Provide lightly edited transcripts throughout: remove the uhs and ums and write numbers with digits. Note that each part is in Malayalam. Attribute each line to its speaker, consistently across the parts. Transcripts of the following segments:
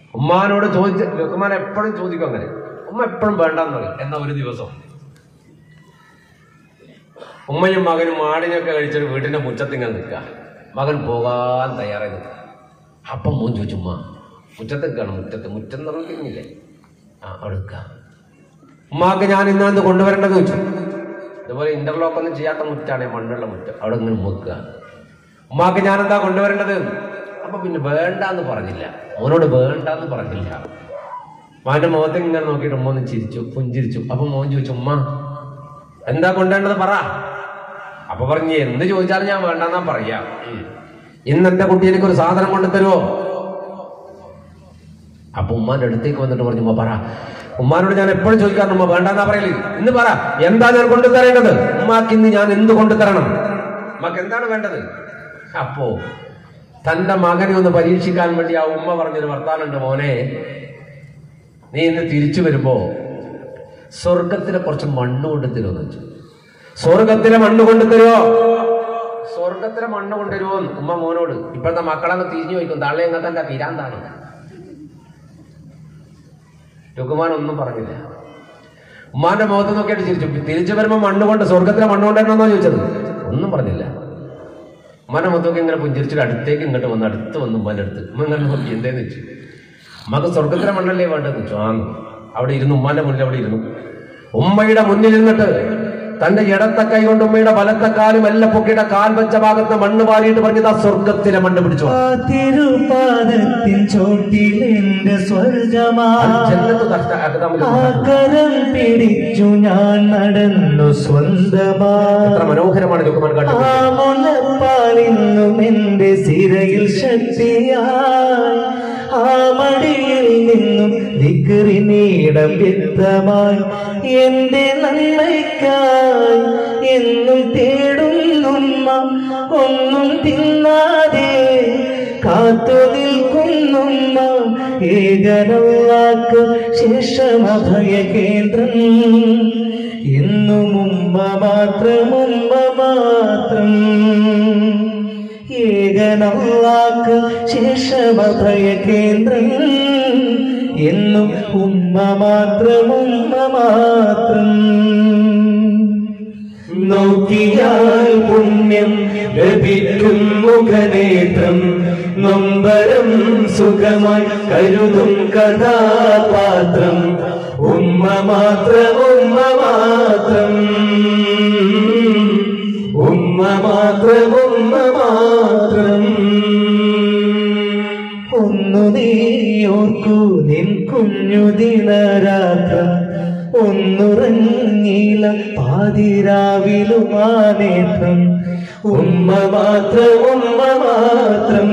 Speaker 1: ഉമ്മാനോട് ചോദിച്ച് ലുക്മാൻ എപ്പോഴും ചോദിക്കും അങ്ങനെ. ഉമ്മ എപ്പോഴും വേണ്ടെന്ന് പറയും. എന്നാ ഒരു ദിവസം ഉമ്മയും മകനും ആടിനൊക്കെ കഴിച്ചൊരു വീട്ടിന്റെ മുറ്റത്തിങ്ങനെ നിൽക്കുക. മകൻ പോകാൻ തയ്യാറായി നിൽക്കുക. അപ്പം മോൻ ചോദിച്ചു, ഉമ്മ മുറ്റത്തേക്കാണ്, മുറ്റം നമ്മൾ തിരിഞ്ഞില്ലേ, അവിടെ നിൽക്കുക. ഉമ്മാക്ക് ഞാൻ ഇന്നാന്ത് കൊണ്ടുവരേണ്ടത് ചോദിച്ചു. ഇതുപോലെ ഇന്റർലോക്ക് ഒന്നും ചെയ്യാത്ത മുറ്റാണ്, മണ്ണുള്ള മുറ്റം. അവിടെ ഇങ്ങനെ വെക്കുക. ഉമ്മാക്ക് ഞാൻ എന്താ കൊണ്ടുവരേണ്ടത്? അപ്പൊ പിന്നെ വേണ്ടാന്ന് പറഞ്ഞില്ല, മോനോട് വേണ്ടാന്ന് പറഞ്ഞില്ല. മോന്റെ മുഖത്ത് ഇങ്ങനെ നോക്കിയിട്ട് ഉമ്മ ഒന്ന് ചിരിച്ചു, പുഞ്ചിരിച്ചു. അപ്പൊ മോൻ ചോദിച്ചു, ഉമ്മ എന്താ കൊണ്ടുവരേണ്ടത് പറ. അപ്പൊ പറഞ്ഞു, എന്ത് ചോദിച്ചാലും ഞാൻ വേണ്ടെന്നാ പറയാ. ഇന്ന് എന്റെ കുട്ടി എനിക്കൊരു സാധനം കൊണ്ടുതരുമോ? അപ്പൊ ഉമ്മാന്റെ അടുത്തേക്ക് വന്നിട്ട് പറഞ്ഞു, ഉമ്മ പറ. ഉമ്മാനോട് ഞാൻ എപ്പോഴും ചോദിക്കാറുണ്ട്, ഉമ്മ വേണ്ടെന്നാ പറയല്. ഇന്ന് പറ, എന്താ ഞാൻ കൊണ്ടുതരേണ്ടത്? ഉമ്മാക്ക് ഇന്ന് ഞാൻ എന്ത് കൊണ്ടുതരണം? ഉമ്മാക്ക് എന്താണ് വേണ്ടത്? അപ്പോ തന്റെ മകനെ ഒന്ന് പരീക്ഷിക്കാൻ വേണ്ടി ആ ഉമ്മ പറഞ്ഞൊരു വർത്താനുണ്ട്, മോനെ നീ ഇന്ന് തിരിച്ചു വരുമ്പോ സ്വർഗത്തിലെ കുറച്ച് മണ്ണ് കൊണ്ടുതരുമോന്ന് വെച്ചു. സ്വർഗത്തിലെ മണ്ണ് കൊണ്ടുതരുമോ? സ്വർഗത്തിലെ മണ്ണ് കൊണ്ടുവരുമോ ഉമ്മ മോനോട്. ഇപ്പോഴത്തെ മക്കളങ്ങ് തിരിഞ്ഞു ചോദിക്കും, തള്ളി എങ്ങനെ തന്റെ പിരാന്താണ്. ലുക്മാൻ ഒന്നും പറഞ്ഞില്ല. ഉമ്മാന്റെ മുഖത്ത് നോക്കിയിട്ട് ചിരിച്ചു. തിരിച്ചു വരുമ്പോ മണ്ണ് കൊണ്ട്, സ്വർഗത്തിലെ മണ്ണ് കൊണ്ടുവരണമെന്നോ ചോദിച്ചത്? ഒന്നും പറഞ്ഞില്ല. ഉമ്മാന്റെ മുഖത്തൊക്കെ ഇങ്ങനെ പുഞ്ചിരിച്ചിട്ട് അടുത്തേക്ക് ഇങ്ങോട്ട് വന്ന് അടുത്ത് വന്ന് ഉമ്മാന്റെ അടുത്ത് ഉമ്മ ഇങ്ങനെ നോക്കി, എന്തേന്ന് വെച്ചു. ഉമ്മക്ക് സ്വർഗത്തിലെ മണ്ണല്ലേ വേണ്ടതെന്ന് വെച്ചു. അവിടെ ഇരുന്നു, ഉമ്മാന്റെ മുന്നിൽ അവിടെ ഇരുന്നു. ഉമ്മയുടെ മുന്നിൽ ഇരുന്നിട്ട് തന്റെ ഇടത്തെ കൈ കൊണ്ട് ഉമ്മയുടെ വലത്തെ കാലും എല്ലാം പൊക്കിയുടെ കാൽ വെച്ച ഭാഗത്ത് മണ്ണ് വാരിയിട്ട് പറഞ്ഞത് ആ സ്വർഗത്തിലെ മണ്ണ് പിടിച്ചു.
Speaker 2: തിരുപാദത്തിൻ ചോട്ടിലെന്റെ സ്വർഗമാകരം പിടിച്ചു ഞാൻ നടന്നു സ്വന്തമായി.
Speaker 1: എത്ര മനോഹരമാണ് ലുക്മാൻ
Speaker 2: കാട്ടുപാലിന്നും എന്റെ സിരയിൽ ശക്തിയായി, ആ മടിയിൽ നിന്നും ദിക്റിനീടം വ്യക്തമായി, എന്റെ നന്മയ്ക്കായി എന്നും തേടുന്നുമ്മ, ഒന്നും തിന്നാതെ കാത്തു നിൽക്കുന്നുമ്മ. ഏകനല്ലാക്ക് ശേഷം അഭയ കേന്ദ്രം, എന്നും ഉമ്മ മാത്രം, ഉമ്മ മാത്രം. ഏകനല്ലാക്ക് ശേഷം അഭയ കേന്ദ്രം, എന്നും ഉമ്മ മാത്രം, ഉമ്മ മാത്രം. നോക്കിയാൽ പുണ്യം ലഭിക്കും മുഖനേത്രം, നൊമ്പരം സുഖമായി കരുതും കഥാപാത്രം. ഉമ്മ മാത്രം, ഉമ്മ മാത്രം, ഉമ്മ മാത്രം, ഉമ്മ മാത്രം. ഒന്നു നീ ഓർക്കൂ നിൻ കുഞ്ഞു ദിനരാത്രം, ഒന്നുറങ്ങില പാതിരാവിലുമാ നേത്രം. ഉമ്മ മാത്രം, ഉമ്മ മാത്രം,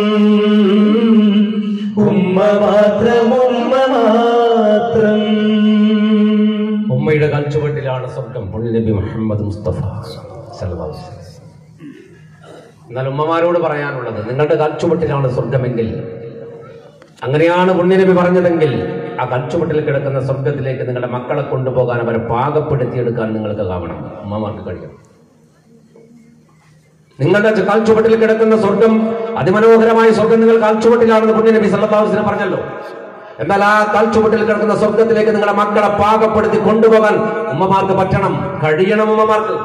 Speaker 2: ഉമ്മ മാത്രം, ഉമ്മ മാത്രം.
Speaker 1: ഉമ്മയുടെ കാൽച്ചുവട്ടിലാണ് സ്വർഗം. പുണ്യനബി മുഹമ്മദ് മുസ്തഫ സല്ലല്ലാഹു അലൈഹി വസല്ലം. എന്നാൽ ഉമ്മമാരോട് പറയാനുള്ളത്, നിങ്ങളുടെ കാൽച്ചുവട്ടിലാണ് സ്വർഗമെങ്കിൽ, അങ്ങനെയാണ് പുണ്യനബി പറഞ്ഞതെങ്കിൽ, ആ കാൽച്ചുവട്ടിൽ കിടക്കുന്ന സ്വർഗത്തിലേക്ക് നിങ്ങളുടെ മക്കളെ കൊണ്ടുപോകാൻ, അവരെ പാകപ്പെടുത്തിയെടുക്കാൻ നിങ്ങൾക്ക് ആവണം. ഉമ്മമാർക്ക് കഴിയണം. നിങ്ങളുടെ കാൽച്ചുവട്ടിൽ കിടക്കുന്ന സ്വർഗം, അതിമനോഹരമായ സ്വർഗം നിങ്ങൾ കാൽച്ചുവട്ടിലാണെന്ന് പുണ്യനബി സല്ലല്ലാഹു അലൈഹി വസല്ലം പറഞ്ഞല്ലോ. എന്നാൽ ആ കാൽച്ചുവട്ടിൽ കിടക്കുന്ന സ്വർഗത്തിലേക്ക് നിങ്ങളുടെ മക്കളെ പാകപ്പെടുത്തി കൊണ്ടുപോകാൻ ഉമ്മമാർക്ക് പറ്റണം, കഴിയണം ഉമ്മമാർക്ക്.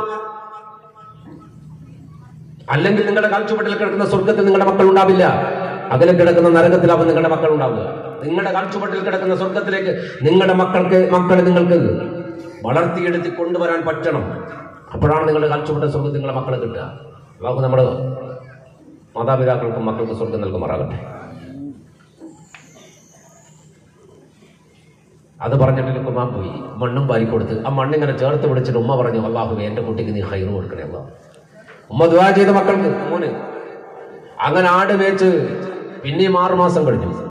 Speaker 1: അല്ലെങ്കിൽ നിങ്ങളുടെ കാൽച്ചുവട്ടിൽ കിടക്കുന്ന സ്വർഗത്തിൽ നിങ്ങളുടെ മക്കൾ ഉണ്ടാവില്ല, അകലെ കിടക്കുന്ന നരകത്തിലാവും നിങ്ങളുടെ മക്കൾ ഉണ്ടാവുക. നിങ്ങളുടെ കാൽച്ചുവട്ടിൽ കിടക്കുന്ന സ്വർഗത്തിലേക്ക് നിങ്ങളുടെ മക്കളെ നിങ്ങൾക്ക് വളർത്തിയെടുത്ത് കൊണ്ടുവരാൻ പറ്റണം. അപ്പോഴാണ് നിങ്ങളുടെ കാൽച്ചുവട്ട സ്വർഗത്തിൽ നിങ്ങളുടെ മക്കളെ കിട്ടുക. അല്ലാഹു നമ്മുടെ മാതാപിതാക്കൾക്കും മക്കൾക്ക് സ്വർഗം നൽകുമാറാകട്ടെ. അത് പറഞ്ഞിട്ട് ലുക്മാൻ പോയി മണ്ണും വാരിക്കൊടുത്ത് ആ മണ്ണിങ്ങനെ ചേർത്ത് പിടിച്ചിട്ട് ഉമ്മ പറഞ്ഞു, അല്ലാഹുവേ എന്റെ കുട്ടിക്ക് നീ ഖൈർ കൊടുക്കണേ അല്ലാഹ്. ഉമ്മ ദുആ ചെയ്ത മക്കൾക്ക് മോന്. അങ്ങനെ ആട് മേച്ച് പിന്നെയും 6 മാസം കഴിഞ്ഞു.